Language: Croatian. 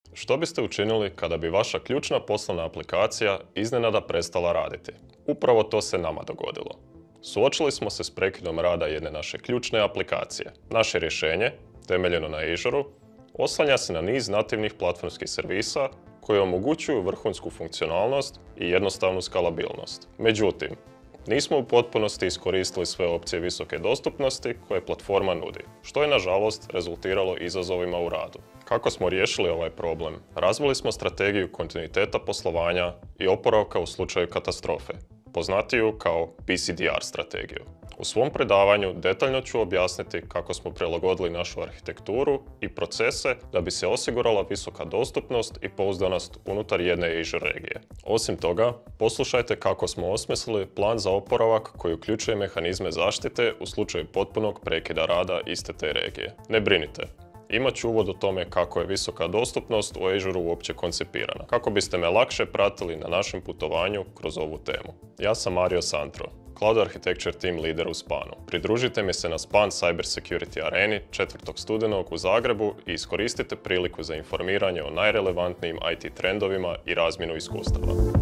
Što biste učinili kada bi vaša ključna poslovna aplikacija iznenada prestala raditi? Upravo to se nama dogodilo. Suočili smo se s prekidom rada jedne naše ključne aplikacije. Naše rješenje, temeljeno na Azure-u, oslanja se na niz nativnih platformskih servisa koji omogućuju vrhunsku funkcionalnost i jednostavnu skalabilnost. Međutim, nismo u potpunosti iskoristili sve opcije visoke dostupnosti koje platforma nudi, što je nažalost rezultiralo izazovima u radu. Kako smo riješili ovaj problem? Razvili smo strategiju kontinuiteta poslovanja i oporavka u slučaju katastrofe, poznatiju kao PCDR strategiju. U svom predavanju detaljno ću objasniti kako smo prilagodili našu arhitekturu i procese da bi se osigurala visoka dostupnost i pouzdanost unutar jedne Azure regije. Osim toga, poslušajte kako smo osmislili plan za oporavak koji uključuje mehanizme zaštite u slučaju potpunog prekida rada iste te regije. Ne brinite, imat ću uvod o tome kako je visoka dostupnost u Azure uopće koncipirana, kako biste me lakše pratili na našem putovanju kroz ovu temu. Ja sam Mario Santro, Cloud Architecture Team Leader u Spanu. Pridružite mi se na Span Cyber Security Areni 4. studenog u Zagrebu i iskoristite priliku za informiranje o najrelevantnijim IT trendovima i razmjenu iskustava.